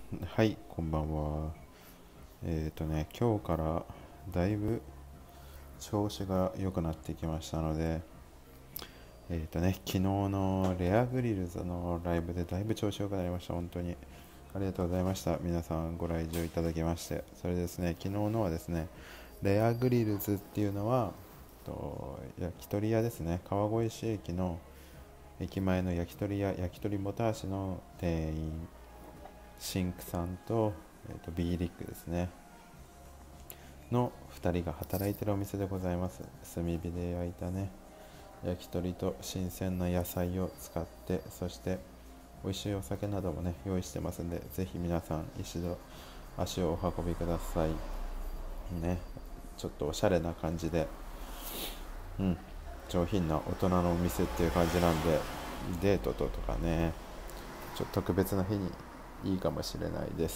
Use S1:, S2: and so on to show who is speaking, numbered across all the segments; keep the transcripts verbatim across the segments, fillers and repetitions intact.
S1: はい、こんばんは。えっ、ー、とね、今日からだいぶ調子が良くなってきましたので、えっ、ー、とね、昨日のレアグリルズのライブでだいぶ調子良くなりました。本当に。ありがとうございました。皆さんご来場いただきまして。それですね、昨日のはですね、レアグリルズっていうのは、と焼き鳥屋ですね、川越市駅の駅前の焼き鳥屋、焼き鳥もたしの店員、シンクさんと、えー、と B リックですね。のふたりが働いてるお店でございます。炭火で焼いたね焼き鳥と新鮮な野菜を使って、そして美味しいお酒などもね用意してますんで、ぜひ皆さん一度足をお運びくださいね。ちょっとおしゃれな感じで、うん上品な大人のお店っていう感じなんで、デートととかね、ちょっと特別な日にいいかもしれないです。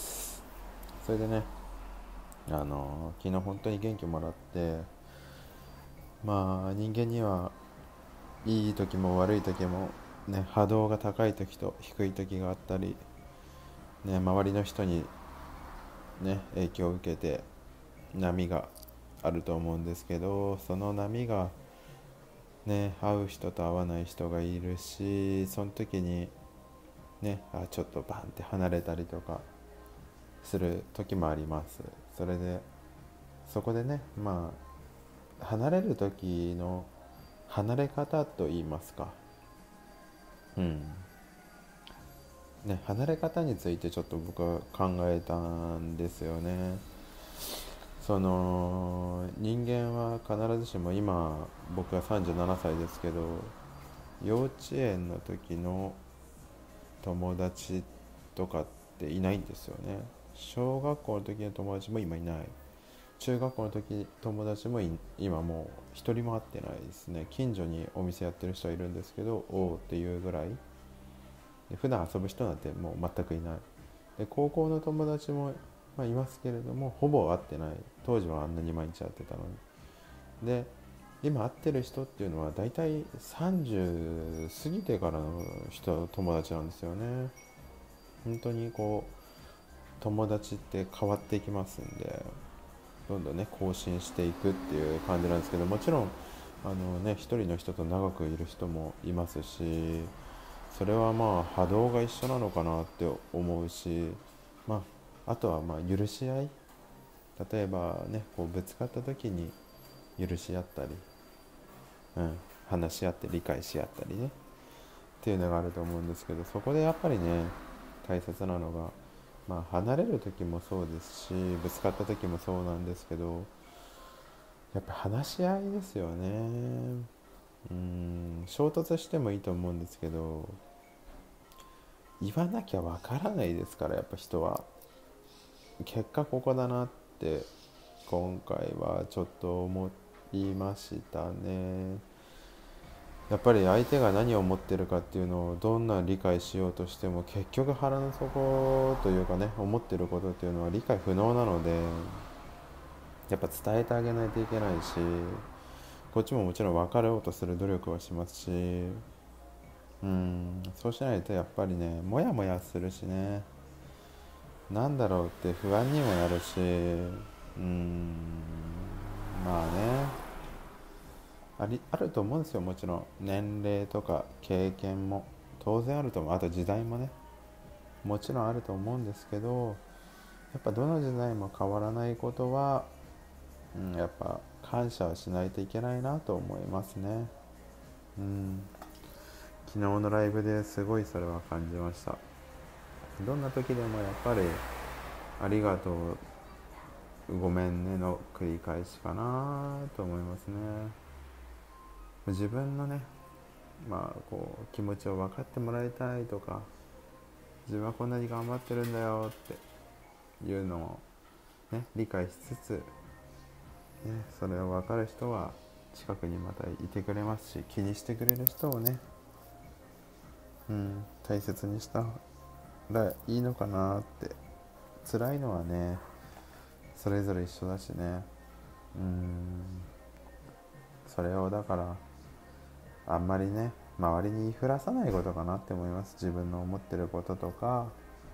S1: それでね、あの昨日本当に元気もらって、まあ人間にはいい時も悪い時もね、波動が高い時と低い時があったり、ね、周りの人にね影響を受けて波があると思うんですけど、その波がね合う人と合わない人がいるし、その時にねあちょっとバンって離れたりとかする時もあります。それでそこでね、まあ離れる時の離れ方と言いますか、うんね、離れ方についてちょっと僕は考えたんですよね。その人間は必ずしも、今僕はさんじゅうななさいですけど、幼稚園の時の友達とかっていないんですよね。小学校の時の友達も今いない。中学校の時友達も今もう一人も会ってないですね。近所にお店やってる人はいるんですけど、おおっていうぐらいで、普段遊ぶ人なんてもう全くいない。で高校の友達も、まあ、いますけれども、ほぼ会ってない。当時はあんなに毎日会ってたのに。で今会ってる人っていうのは大体さんじゅう過ぎてからの人、友達なんですよね。本当にこう友達って変わっていきますんで、どんどんね更新していくっていう感じなんですけど、もちろんあのね一人の人と長くいる人もいますし、それはまあ波動が一緒なのかなって思うし、まああとはまあ許し合い、例えばねこうぶつかった時に許し合ったり、うん、話し合って理解し合ったりねっていうのがあると思うんですけど、そこでやっぱりね大切なのが、まあ離れる時もそうですし、ぶつかった時もそうなんですけど、やっぱ話し合いですよね。うん、衝突してもいいと思うんですけど、言わなきゃわからないですから、やっぱ人は。結果ここだなって今回はちょっと思いましたね。やっぱり相手が何を思ってるかっていうのをどんな理解しようとしても、結局腹の底というかね、思ってることっていうのは理解不能なので、やっぱ伝えてあげないといけないし、こっちももちろん分かろうとする努力はしますし、うん、そうしないとやっぱりね、モヤモヤするしね、なんだろうって不安にもなるし、うん、まあね、あり、あると思うんですよ。もちろん年齢とか経験も当然あると思う。あと時代もね、もちろんあると思うんですけど、やっぱどの時代も変わらないことは、うん、やっぱ感謝はしないといけないなと思いますね。うん、昨日のライブですごいそれは感じました。どんな時でもやっぱりありがとう、ごめんねの繰り返しかなと思いますね。自分のね、まあこう気持ちを分かってもらいたいとか、自分はこんなに頑張ってるんだよっていうのをね理解しつつ、ね、それを分かる人は近くにまたいてくれますし、気にしてくれる人をね、うん、大切にしたらいいのかなって。辛いのはねそれぞれ一緒だしね。うん、それをだからあんまりね周りに言いふらさないことかなって思います。自分の思ってることとか、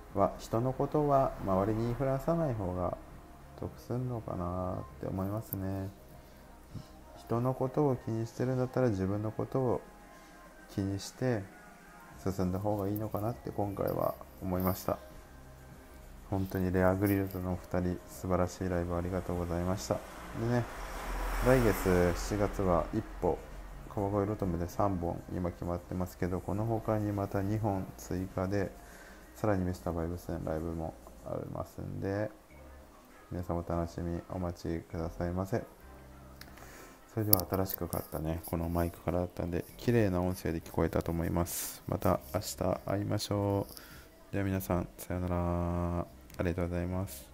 S1: は人のことは周りに言いふらさない方が得するのかなって思いますね。人のことを気にしてるんだったら自分のことを気にして進んだ方がいいのかなって今回は思いました。本当にレアグリルドのお二人素晴らしいライブありがとうございました。でね、来月しちがつはいっぽ川越ロトムでさんぼん今決まってますけど、この他にまたにほん追加でさらにミスターバイブスのライブもありますんで、皆さんお楽しみお待ちくださいませ。それでは新しく買ったねこのマイクからだったんで綺麗な音声で聞こえたと思います。また明日会いましょう。では皆さんさようなら、ありがとうございます。